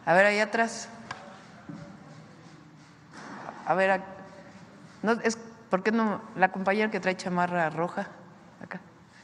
A ver, ahí atrás. A ver, no, ¿por qué no la compañera que trae chamarra roja? Acá.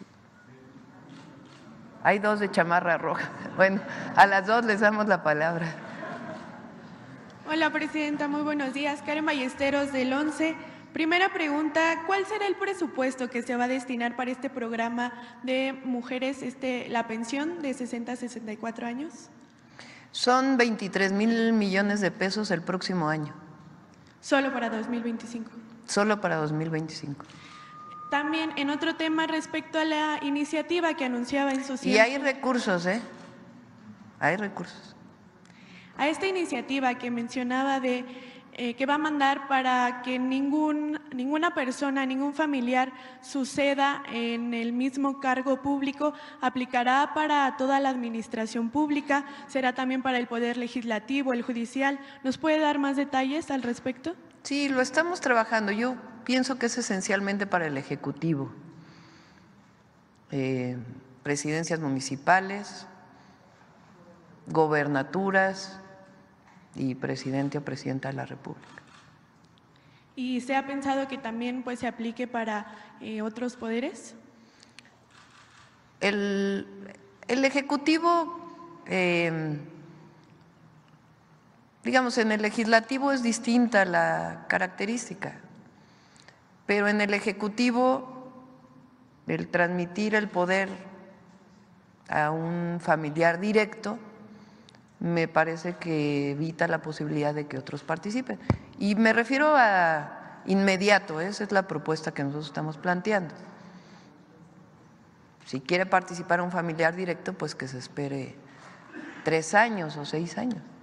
Hay dos de chamarra roja. Bueno, a las dos les damos la palabra. Hola, presidenta, muy buenos días. Karen Ballesteros del 11. Primera pregunta, ¿cuál será el presupuesto que se va a destinar para este programa de mujeres, la pensión de 60 a 64 años? Son 23,000 millones de pesos el próximo año. Solo para 2025. Solo para 2025. También en otro tema respecto a la iniciativa que anunciaba en su Y hay recursos, hay recursos. A esta iniciativa que mencionaba de que va a mandar para que ninguna persona, ningún familiar suceda en el mismo cargo público, aplicará para toda la administración pública, será también para el Poder Legislativo, el Judicial. ¿Nos puede dar más detalles al respecto? Sí, lo estamos trabajando. Yo pienso que es esencialmente para el Ejecutivo, presidencias municipales, gobernaturas y presidente o presidenta de la República. ¿Y se ha pensado que también pues, se aplique para otros poderes? El Ejecutivo, digamos, en el Legislativo es distinta la característica, pero en el Ejecutivo el transmitir el poder a un familiar directo me parece que evita la posibilidad de que otros participen. Y me refiero a inmediato, esa es la propuesta que nosotros estamos planteando. Si quiere participar un familiar directo, pues que se espere 3 años o 6 años.